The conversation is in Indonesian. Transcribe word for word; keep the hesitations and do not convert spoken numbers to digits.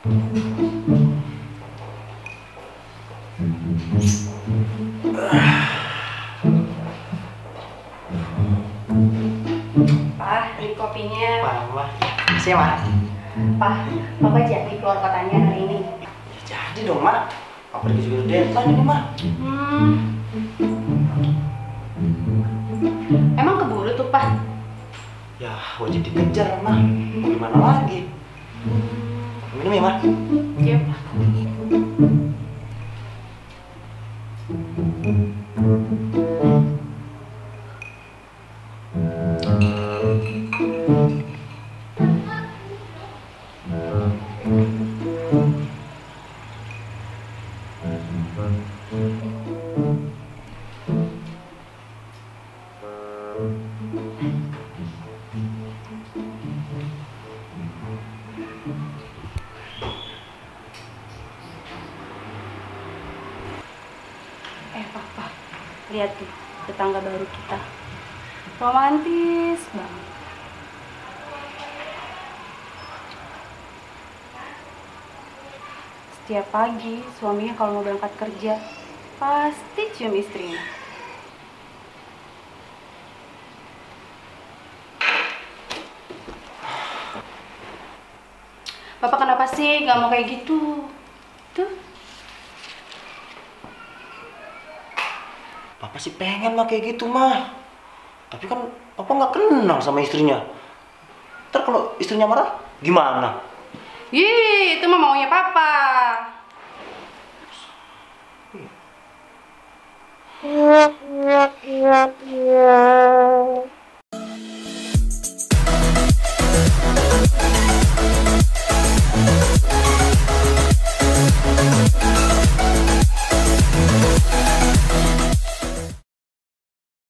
Pak, ini kopinya. Mama, siapa? Pak, Papa jadi keluar kotanya hari ini. Ya jadi dong, Mak. Apa pergi juga deadline ini, Mak? Hmm. Emang keburu tuh, Pak? Ya, wajib dikejar, Mak. Gimana lagi? Minum ya, Mak? Iya, Pak. Eh, Papa, lihat tuh tetangga baru kita. Romantis banget. Setiap pagi, suaminya kalau mau berangkat kerja, pasti cium istrinya. Papa kenapa sih nggak mau kayak gitu? Tuh. Papa sih pengen mah kayak gitu, mah. Tapi kan Papa nggak kenal sama istrinya. Ntar kalau istrinya marah, gimana? Ih, itu mah maunya Papa. Iya.